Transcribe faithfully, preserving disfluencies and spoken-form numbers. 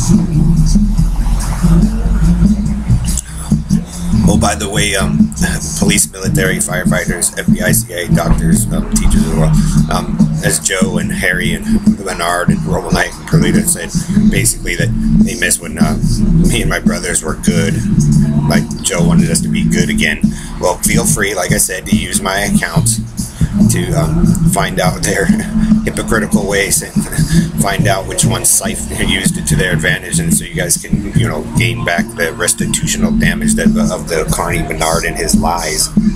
Oh, by the way, um, police, military, firefighters, F B I, C I A, doctors, um, teachers as well. Um, as Joe and Harry and Bernard and Robo Knight and Carlita said, basically that they miss when uh, me and my brothers were good. Like Joe wanted us to be good again. Well, feel free, like I said, to use my account to um, find out their hypocritical ways and find out which ones Scythe used it to their advantage, and so you guys can, you know, gain back the restitutional damage that of the Connie Bernard and his lies.